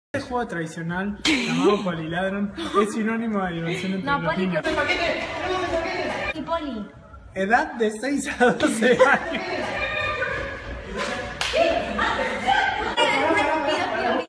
Este juego tradicional llamado Poliladron es sinónimo de diversión entre los niños. Y Poli. Edad de 6 a 12 años.